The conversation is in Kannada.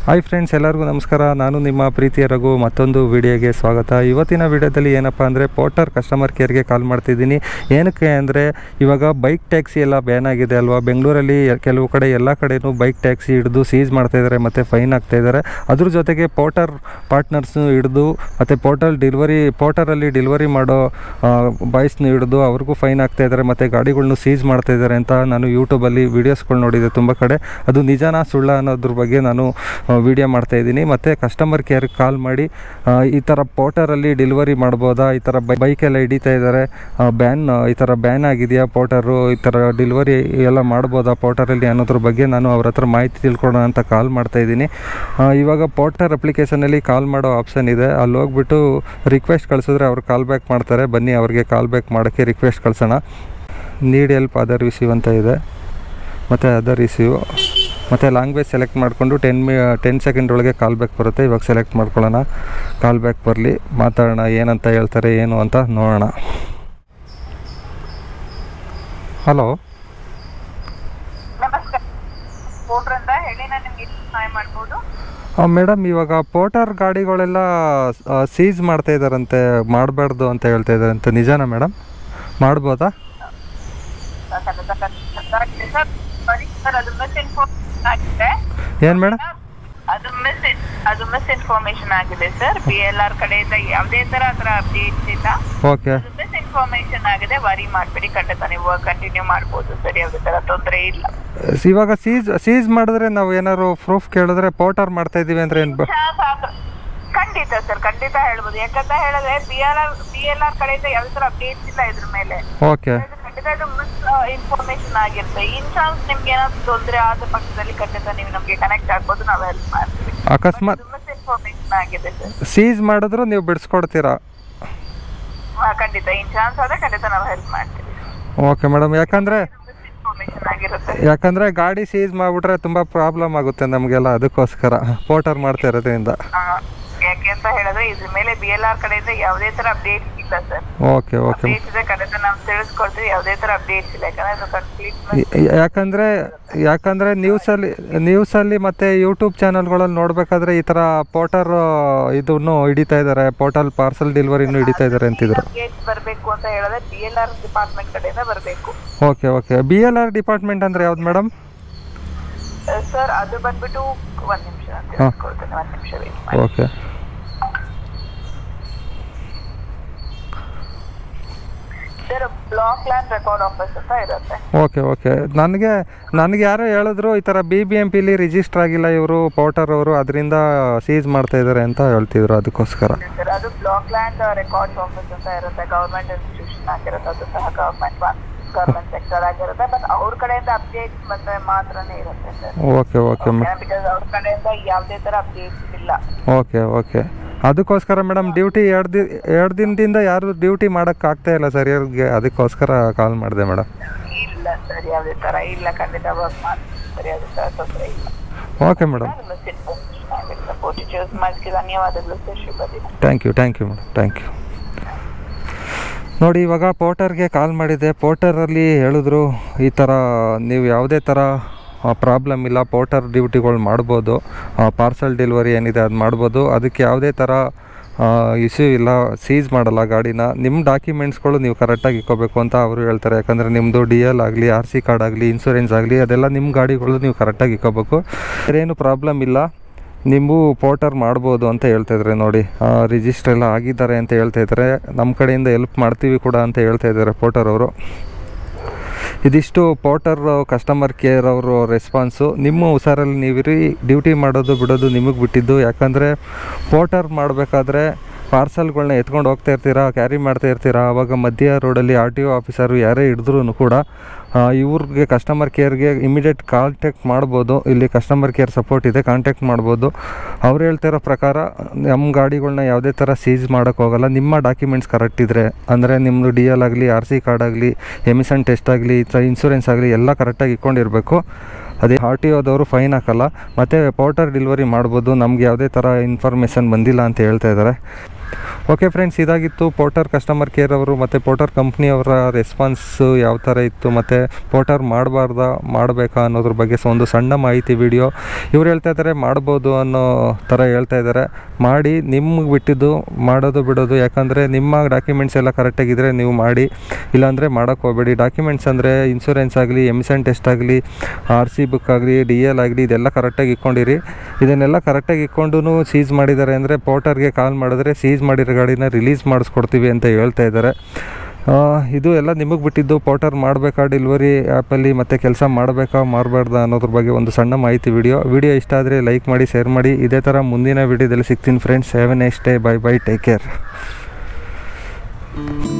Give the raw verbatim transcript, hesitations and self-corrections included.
ಹಾಯ್ ಫ್ರೆಂಡ್ಸ್, ಎಲ್ಲರಿಗೂ ನಮಸ್ಕಾರ. ನಾನು ನಿಮ್ಮ ಪ್ರೀತಿಯ ರಘು. ಮತ್ತೊಂದು ವಿಡಿಯೋಗೆ ಸ್ವಾಗತ. ಇವತ್ತಿನ ವಿಡಿಯೋದಲ್ಲಿ ಏನಪ್ಪ ಅಂದರೆ ಪೋರ್ಟರ್ ಕಸ್ಟಮರ್ ಕೇರ್ಗೆ ಕಾಲ್ ಮಾಡ್ತಿದ್ದೀನಿ. ಏನಕ್ಕೆ ಅಂದರೆ ಇವಾಗ ಬೈಕ್ ಟ್ಯಾಕ್ಸಿ ಎಲ್ಲ ಬ್ಯಾನ್ ಆಗಿದೆ ಅಲ್ವಾ. ಬೆಂಗಳೂರಲ್ಲಿ ಕೆಲವು ಕಡೆ ಎಲ್ಲ ಕಡೆಯೂ ಬೈಕ್ ಟ್ಯಾಕ್ಸಿ ಹಿಡಿದು ಸೀಸ್ ಮಾಡ್ತಾಯಿದ್ದಾರೆ ಮತ್ತು ಫೈನ್ ಆಗ್ತಾಯಿದ್ದಾರೆ. ಅದ್ರ ಜೊತೆಗೆ ಪೋರ್ಟರ್ ಪಾರ್ಟ್ನರ್ಸ್ನು ಹಿಡಿದು ಮತ್ತು ಪೋರ್ಟಲ್ ಡಿಲಿವರಿ ಪೋರ್ಟರಲ್ಲಿ ಡಿಲಿವರಿ ಮಾಡೋ ಬಾಯ್ಸ್ನು ಹಿಡಿದು ಅವ್ರಿಗೂ ಫೈನ್ ಆಗ್ತಾಯಿದ್ದಾರೆ ಮತ್ತು ಗಾಡಿಗಳ್ನು ಸೀಸ್ ಮಾಡ್ತಾಯಿದ್ದಾರೆ ಅಂತ ನಾನು ಯೂಟ್ಯೂಬಲ್ಲಿ ವೀಡಿಯೋಸ್ಗಳು ನೋಡಿದೆ ತುಂಬ ಕಡೆ. ಅದು ನಿಜನಾ ಸುಳ್ಳ ಅನ್ನೋದ್ರ ಬಗ್ಗೆ ನಾನು ವಿಡಿಯೋ ಮಾಡ್ತಾಯಿದ್ದೀನಿ. ಮತ್ತು ಕಸ್ಟಮರ್ ಕೇರ್ಗೆ ಕಾಲ್ ಮಾಡಿ ಈ ಥರ ಪೋರ್ಟರಲ್ಲಿ ಡಿಲಿವರಿ ಮಾಡ್ಬೋದಾ, ಈ ಥರ ಬೈಕೆಲ್ಲ ಹಿಡಿತಾ ಇದ್ದಾರೆ, ಬ್ಯಾನ್ ಈ ಥರ ಬ್ಯಾನ್ ಆಗಿದೆಯಾ ಪೋರ್ಟರು, ಈ ಥರ ಡಿಲಿವರಿ ಎಲ್ಲ ಮಾಡ್ಬೋದಾ ಪೋರ್ಟರಲ್ಲಿ ಅನ್ನೋದ್ರ ಬಗ್ಗೆ ನಾನು ಅವ್ರ ಹತ್ರ ಮಾಹಿತಿ ತಿಳ್ಕೊಳೋಣ ಅಂತ ಕಾಲ್ ಮಾಡ್ತಾಯಿದ್ದೀನಿ. ಇವಾಗ ಪೋರ್ಟರ್ ಅಪ್ಲಿಕೇಶನಲ್ಲಿ ಕಾಲ್ ಮಾಡೋ ಆಪ್ಷನ್ ಇದೆ. ಅಲ್ಲಿ ಹೋಗ್ಬಿಟ್ಟು ರಿಕ್ವೆಸ್ಟ್ ಕಳಿಸಿದ್ರೆ ಅವ್ರು ಕಾಲ್ ಬ್ಯಾಕ್ ಮಾಡ್ತಾರೆ. ಬನ್ನಿ ಅವ್ರಿಗೆ ಕಾಲ್ ಬ್ಯಾಕ್ ಮಾಡೋಕ್ಕೆ ರಿಕ್ವೆಸ್ಟ್ ಕಳ್ಸೋಣ. ನೀಡ್ ಹೆಲ್ಪ್ ಅದರ್ ರಿಸೀವ್ ಅಂತ ಇದೆ, ಮತ್ತು ಅದರ್ ರಿಸೀವ್ ಮತ್ತು ಲ್ಯಾಂಗ್ವೇಜ್ ಸೆಲೆಕ್ಟ್ ಮಾಡಿಕೊಂಡು ಟೆನ್ ಮಿ ಟೆನ್ ಸೆಕೆಂಡ್ ಒಳಗೆ ಕಾಲ್ ಬ್ಯಾಕ್ ಬರುತ್ತೆ. ಇವಾಗ ಸೆಲೆಕ್ಟ್ ಮಾಡ್ಕೊಳ್ಳೋಣ. ಕಾಲ್ ಬ್ಯಾಕ್ ಬರಲಿ, ಮಾತಾಡೋಣ, ಏನಂತ ಹೇಳ್ತಾರೆ ಏನು ಅಂತ ನೋಡೋಣ. ಹಲೋ, ಮೇಡಮ್, ಇವಾಗ ಪೋರ್ಟರ್ ಗಾಡಿಗಳೆಲ್ಲ ಸೀಸ್ ಮಾಡ್ತಾ ಇದ್ದಾರಂತೆ, ಮಾಡಬಾರ್ದು ಅಂತ ಹೇಳ್ತಾ ಇದ್ದಾರಂತೆ. ನಿಜಾನಾ ಮೇಡಮ್? ಮಾಡ್ಬೋದಾ? ಏನ್ ಮೇಡಮ್? ಅದು ಮಿಸ್ ಅದು ಮಿಸ್ ಇನ್ಫಾರ್ಮೇಶನ್ ಆಗಿದೆ ಸರ್. ಬಿ ಎಲ್ ಆರ್ ಕಡೆಯಿಂದ ಯಾವುದೇ ತರ ಅದರ ಅಪ್ಡೇಟ್ಸ್ ಇಲ್ಲ. ಓಕೆ, ಮಿಸ್ ಇನ್ಫಾರ್ಮೇಶನ್ ಆಗಿದೆ. ವರಿ ಮಾಡಬೇಡಿ, ಖಂಡಿತ ನೀವು ಕಂಟಿನ್ಯೂ ಮಾಡ್ಬೋದು ಸರ್, ಯಾವುದೇ ತರ ತೊಂದರೆ ಇಲ್ಲ. ಇವಾಗ ಸೀಸ್ ಸೀಸ್ ಮಾಡಿದ್ರೆ ನಾವು ಏನಾದ್ರು ಪ್ರೂಫ್ ಕೇಳಿದ್ರೆ ಪೋರ್ಟರ್ ಮಾಡ್ತಾ ಇದೀವಿ ಅಂದ್ರೆ ಏನ್? ಖಂಡಿತ ಸರ್, ಖಂಡಿತ ಹೇಳ್ಬೋದು. ಯಾಕಂತ ಹೇಳಿದ್ರೆ B L R B L R ಕಡೆಯಿಂದ ಯಾವುದೇ ತರ ಅಪ್ಡೇಟ್ಸ್ ಇಲ್ಲ ಇದ್ರ ಮೇಲೆ. ಓಕೆ, ಖಂಡಿತ ಇದು ಮಿಸ್ ಇನ್ಫಾರ್ಮೇಶನ್ ಆಗಿರುತ್ತೆ. ಇನ್ ಚಾನ್ಸ್ ನಿಮ್ಗೆ ಏನಾದ್ರು ತೊಂದರೆ ಆದ ಪಕ್ಷದಲ್ಲಿ ಖಂಡಿತ ನೀವು ನಮ್ಗೆ ಕನೆಕ್ಟ್ ಆಗ್ಬೋದು, ನಾವು ಹೆಲ್ಪ್ ಮಾಡ್ತೀವಿ. ಅಕಸ್ಮಾತ್ ಮಿಸ್ ಇನ್ಫಾರ್ಮೇಶನ್ ಆಗಿದೆ ಸರ್, ಸೀಸ್ ಮಾಡಿದ್ರು ನೀವು ಬಿಡಿಸ್ಕೊಡ್ತೀರಾ? ಖಂಡಿತ ಇನ್ ಚಾನ್ಸ್ ಆದ್ರೆ ಖಂಡಿತ ನಾವು ಹೆಲ್ಪ್ ಮಾಡ್ತೀವಿ. Okay madam. ಯಾಕಂದ್ರೆ ಇನ್ಫಾರ್ಮೇಶನ್ ಆಗಿರುತ್ತೆ. ಯಾಕಂದ್ರೆ ಗಾಡಿ ಸೀಸ್ ಮಾಡ್ಬಿಟ್ರೆ ತುಂಬಾ ಪ್ರಾಬ್ಲಮ್ ಆಗುತ್ತೆ ನಮಗೆಲ್ಲ, ಅದಕ್ಕೋಸ್ಕರ ಪೋರ್ಟರ್ ಮಾಡ್ತಾ ಇರೋದ್ರಿಂದ. ಯಾಕೆ ಅಂತ ಹೇಳಿದ್ರೆ ಇದ್ರ ಮೇಲೆ ಬಿ ಎಲ್ ಆರ್ ಕಡೆಯಿಂದ ಯಾವುದೇ ತರ ಅಪ್ಡೇಟ್ಸ್ ಇಲ್ಲ ಸರ್. ಓಕೆ ಓಕೆ ಖಂಡಿತ ನಾವು ತಿಳಿಸ್ಕೊಡ್ತೀವಿ, ಯಾವುದೇ ತರ ಅಪ್ಡೇಟ್ಸ್ ಇಲ್ಲ. ಯಾಕಂದ್ರೆ ಕಂಪ್ಲೀಟ್ ಯಾಕಂದ್ರೆ ಯಾಕಂದ್ರೆ ನ್ಯೂಸಲ್ಲಿ ನ್ಯೂಸಲ್ಲಿ ಮತ್ತೆ ಯೂಟ್ಯೂಬ್ ಚಾನಲ್ಗಳಲ್ಲಿ ನೋಡ್ಬೇಕಾದ್ರೆ ಈ ತರ ಪೋರ್ಟರ್ ಇದನ್ನು ಹಿಡಿತಾ ಇದ್ದಾರೆ, ಪೋರ್ಟಲ್ ಪಾರ್ಸಲ್ ಡೆಲಿವರಿನೂ ಹಿಡಿತಾ ಇದ್ದಾರೆ ಅಂತಿದ್ರು. ಬರಬೇಕು ಅಂತ ಹೇಳಿದ್ರೆ ಬಿ ಎಲ್ ಆರ್ ಡಿಪಾರ್ಟ್ಮೆಂಟ್ ಕಡೆಯಿಂದ ಬರಬೇಕು. Okay okay B L R department ಅಂದ್ರೆ ಯಾವ್ದು ಮೇಡಮ್? ಸರ್ ಅದು ಬಂದ್ಬಿಟ್ಟು ಒಂದ್ ನಿಮಿಷ ಅಂತ ಹೇಳ್ಕೊಳ್ತೇನೆ, ಒಂದ್ ನಿಮಿಷ ವೇಟ್ ಮಾಡಿ. Okay, sir block land record office ಅಂತ ಇರುತ್ತೆ. ಓಕೆ ಓಕೆ ನನಗೆ ನನಗೆ ಯಾರೋ ಹೇಳಿದ್ರು ಈ ಥರ B B M P register ಆಗಿಲ್ಲ ಇವರು ಪೋರ್ಟರ್ ಅವರು, ಅದರಿಂದ ಸೀಸ್ ಮಾಡ್ತಾ ಇದ್ದಾರೆ ಅಂತ ಹೇಳ್ತಿದ್ರು, ಅದಕ್ಕೋಸ್ಕರ. ಸರ್ ಅದು ಬ್ಲಾಕ್ ಲ್ಯಾಂಡ್ ರೆಕಾರ್ಡ್ಸ್ ಆಫೀಸ್ ಅಂತ ಇರುತ್ತೆ, ಗವರ್ಮೆಂಟ್ ಇನ್ಸ್ಟಿಟ್ಯೂಷನ್ ಆಗಿರುತ್ತೆ. ಅದು ಸಹ ಗವರ್ಮೆಂಟ್ ಗವರ್ಮೆಂಟ್ ಸೆಕ್ಟರ್ ಆಗಿರುತ್ತೆ. ಬಟ್ ಅವ್ರ ಕಡೆಯಿಂದ ಅಪ್ಡೇಟ್ಸ್ ಬಂದ್ರೆ ಮಾತ್ರನೇ ಇರುತ್ತೆ ಸರ್. ಓಕೆ ಓಕೆ ಬಿಕಾಸ್ ಅವ್ರ ಕಡೆಯಿಂದ ಯಾವುದೇ ತರ ಅಪ್ಡೇಟ್ಸ್ ಇಲ್ಲ. ಓಕೆ ಓಕೆ ಅದಕ್ಕೋಸ್ಕರ ಮೇಡಮ್ ಡ್ಯೂಟಿ ಎರಡು ದಿ ಎರಡು ದಿನದಿಂದ ಯಾರು ಡ್ಯೂಟಿ ಮಾಡೋಕ್ಕೆ ಆಗ್ತಾ ಇಲ್ಲ ಸರ್ ಇವ್ರಿಗೆ, ಅದಕ್ಕೋಸ್ಕರ ಕಾಲ್ ಮಾಡಿದೆ ಮೇಡಮ್. ಇಲ್ಲ ಸರ್, ಯಾವುದೇ ಥರ ಇಲ್ಲ, ಖಂಡಿತ ವರ್ಕ್ ಮಾಡ್ತಾರೆ, ಯಾವುದೇ ಥರ ತೊಂದರೆ ಇಲ್ಲ. ಓಕೆ ಮೇಡಮ್, ಸಪೋರ್ಟ್ ಚೂಸ್ ಮಾಡೋಕ್ಕೆ ಧನ್ಯವಾದಗಳು ಸರ್. ಶುಭ ದಿನ. Thank you thank you madam, thank you. ನೋಡಿ, ಇವಾಗ ಪೋರ್ಟರ್ಗೆ ಕಾಲ್ ಮಾಡಿದೆ. ಪೋರ್ಟರಲ್ಲಿ ಹೇಳಿದ್ರು ಈ ಥರ ನೀವು ಯಾವುದೇ ಥರ ಪ್ರಾಬ್ಲಮ್ ಇಲ್ಲ, ಪೋರ್ಟರ್ ಡ್ಯೂಟಿಗಳು ಮಾಡ್ಬೋದು, ಪಾರ್ಸಲ್ ಡೆಲಿವರಿ ಏನಿದೆ ಅದು ಮಾಡ್ಬೋದು, ಅದಕ್ಕೆ ಯಾವುದೇ ಥರ ಇಶ್ಯೂ ಇಲ್ಲ, ಸೀಸ್ ಮಾಡಲ್ಲ ಗಾಡಿನ. ನಿಮ್ಮ ಡಾಕ್ಯುಮೆಂಟ್ಸ್ಗಳು ನೀವು ಕರೆಕ್ಟಾಗಿ ಇಕ್ಕೋಬೇಕು ಅಂತ ಅವರು ಹೇಳ್ತಾರೆ. ಯಾಕಂದರೆ ನಿಮ್ಮದು ಡಿ ಎಲ್ ಆಗಲಿ, ಆರ್ ಸಿ ಕಾರ್ಡ್ ಆಗಲಿ, ಇನ್ಶೂರೆನ್ಸ್ ಆಗಲಿ, ಅದೆಲ್ಲ ನಿಮ್ಮ ಗಾಡಿಗಳು ನೀವು ಕರೆಕ್ಟಾಗಿ ಇಕ್ಕೋಬೇಕು. ಬೇರೇನು ಪ್ರಾಬ್ಲಮ್ ಇಲ್ಲ, ನೀವು ಪೋರ್ಟರ್ ಮಾಡ್ಬೋದು ಅಂತ ಹೇಳ್ತಾಯಿದ್ದಾರೆ. ನೋಡಿ, ರಿಜಿಸ್ಟರ್ ಎಲ್ಲ ಆಗಿದ್ದಾರೆ ಅಂತ ಹೇಳ್ತಾಯಿದ್ದಾರೆ. ನಮ್ಮ ಕಡೆಯಿಂದ ಹೆಲ್ಪ್ ಮಾಡ್ತೀವಿ ಕೂಡ ಅಂತ ಹೇಳ್ತಾಯಿದ್ದಾರೆ ಪೋರ್ಟರ್ ಅವರು. ಇದಿಷ್ಟು ಪೋರ್ಟರ್ ಕಸ್ಟಮರ್ ಕೇರ್ ಅವರು ರೆಸ್ಪಾನ್ಸು. ನಿಮ್ಮ ಹುಷಾರಲ್ಲಿ ನೀವಿರಿ, ಡ್ಯೂಟಿ ಮಾಡೋದು ಬಿಡೋದು ನಿಮಗೆ ಬಿಟ್ಟಿದ್ದು. ಯಾಕಂದರೆ ಪೋರ್ಟರ್ ಮಾಡಬೇಕಾದ್ರೆ ಪಾರ್ಸಲ್ಗಳನ್ನ ಎತ್ಕೊಂಡು ಹೋಗ್ತಾ ಇರ್ತೀರಾ, ಕ್ಯಾರಿ ಮಾಡ್ತಾ ಇರ್ತೀರಾ, ಆವಾಗ ಮಧ್ಯ ರೋಡಲ್ಲಿ ಆರ್ ಟಿ ಒ ಆಫೀಸರು ಯಾರೇ ಹಿಡಿದ್ರೂ ಕೂಡ ಇವ್ರಿಗೆ ಕಸ್ಟಮರ್ ಕೇರ್ಗೆ ಇಮಿಡಿಯೇಟ್ ಕಾಂಟ್ಯಾಕ್ಟ್ ಮಾಡ್ಬೋದು. ಇಲ್ಲಿ ಕಸ್ಟಮರ್ ಕೇರ್ ಸಪೋರ್ಟ್ ಇದೆ, ಕಾಂಟ್ಯಾಕ್ಟ್ ಮಾಡ್ಬೋದು. ಅವ್ರು ಹೇಳ್ತಿರೋ ಪ್ರಕಾರ ನಮ್ಮ ಗಾಡಿಗಳನ್ನ ಯಾವುದೇ ಥರ ಸೀಸ್ ಮಾಡೋಕ್ಕೋಗಲ್ಲ. ನಿಮ್ಮ ಡಾಕ್ಯುಮೆಂಟ್ಸ್ ಕರೆಕ್ಟ್ ಇದ್ದರೆ, ಅಂದರೆ ನಿಮ್ಮದು ಡಿ ಎಲ್ ಆಗಲಿ, ಆರ್ ಸಿ ಕಾರ್ಡ್ ಆಗಲಿ, ಎಮಿಷನ್ ಟೆಸ್ಟ್ ಆಗಲಿ, ಇನ್ಶೂರೆನ್ಸ್ ಆಗಲಿ ಎಲ್ಲ ಕರೆಕ್ಟಾಗಿ ಇಟ್ಕೊಂಡಿರಬೇಕು. ಅದೇ ಆರ್ ಟಿ ಒದವರು ಫೈನ್ ಹಾಕಲ್ಲ. ಮತ್ತು ಪೋರ್ಟರ್ ಡೆಲಿವರಿ ಮಾಡ್ಬೋದು, ನಮ್ಗೆ ಯಾವುದೇ ಥರ ಇನ್ಫಾರ್ಮೇಷನ್ ಬಂದಿಲ್ಲ ಅಂತ ಹೇಳ್ತಾ ಇದ್ದಾರೆ. ಓಕೆ ಫ್ರೆಂಡ್ಸ್, ಇದಾಗಿತ್ತು ಪೋರ್ಟರ್ ಕಸ್ಟಮರ್ ಕೇರ್ ಅವರು ಮತ್ತು ಪೋರ್ಟರ್ ಕಂಪ್ನಿಯವರ ರೆಸ್ಪಾನ್ಸು ಯಾವ ಥರ ಇತ್ತು ಮತ್ತು ಪೋರ್ಟರ್ ಮಾಡಬಾರ್ದಾ ಮಾಡಬೇಕಾ ಅನ್ನೋದ್ರ ಬಗ್ಗೆ ಸೊ ಒಂದು ಸಣ್ಣ ಮಾಹಿತಿ ವಿಡಿಯೋ. ಇವ್ರು ಹೇಳ್ತಾ ಇದ್ದಾರೆ ಮಾಡ್ಬೋದು ಅನ್ನೋ ಥರ ಹೇಳ್ತಾ ಇದ್ದಾರೆ. ಮಾಡಿ, ನಿಮ್ಗೆ ಬಿಟ್ಟಿದ್ದು ಮಾಡೋದು ಬಿಡೋದು. ಯಾಕಂದರೆ ನಿಮ್ಮ ಡಾಕ್ಯುಮೆಂಟ್ಸ್ ಎಲ್ಲ ಕರೆಕ್ಟಾಗಿದ್ದರೆ ನೀವು ಮಾಡಿ, ಇಲ್ಲಾಂದರೆ ಮಾಡೋಕ್ಕೆ ಹೋಗಬೇಡಿ. ಡಾಕ್ಯುಮೆಂಟ್ಸ್ ಅಂದರೆ ಇನ್ಶೂರೆನ್ಸ್ ಆಗಲಿ, ಎಮಿಷನ್ ಟೆಸ್ಟ್ ಆಗಲಿ, ಆರ್ ಸಿ ಬುಕ್ ಆಗಲಿ, ಡಿ ಎಲ್ ಆಗಲಿ, ಇದೆಲ್ಲ ಕರೆಕ್ಟಾಗಿ ಇಟ್ಕೊಂಡಿರಿ. ಇದನ್ನೆಲ್ಲ ಕರೆಕ್ಟಾಗಿ ಇಟ್ಕೊಂಡು ಸೀಸ್ ಮಾಡಿದ್ದಾರೆ ಅಂದರೆ ಪೋರ್ಟರ್ಗೆ ಕಾಲ್ ಮಾಡಿದ್ರೆ ಸೀಸ್ ಮಾಡಿರೋ ಗಾಡಿನ ರಿಲೀಸ್ ಮಾಡಿಸ್ಕೊಡ್ತೀವಿ ಅಂತ ಹೇಳ್ತಾ ಇದ್ದಾರೆ. ಇದು ಎಲ್ಲ ನಿಮಗೆ ಬಿಟ್ಟಿದ್ದು. ಪೋರ್ಟರ್ ಮಾಡಬೇಕಾ ಡೆಲಿವರಿ ಆ್ಯಪಲ್ಲಿ ಮತ್ತು ಕೆಲಸ ಮಾಡಬೇಕಾ ಮಾಡಬಾರ್ದಾ ಅನ್ನೋದ್ರ ಬಗ್ಗೆ ಒಂದು ಸಣ್ಣ ಮಾಹಿತಿ ವಿಡಿಯೋ. ವಿಡಿಯೋ ಇಷ್ಟ ಆದರೆ ಲೈಕ್ ಮಾಡಿ, ಶೇರ್ ಮಾಡಿ. ಇದೇ ಥರ ಮುಂದಿನ ವಿಡಿಯೋದಲ್ಲಿ ಸಿಗ್ತೀನಿ friends. Have a nice day. Bye bye, take care.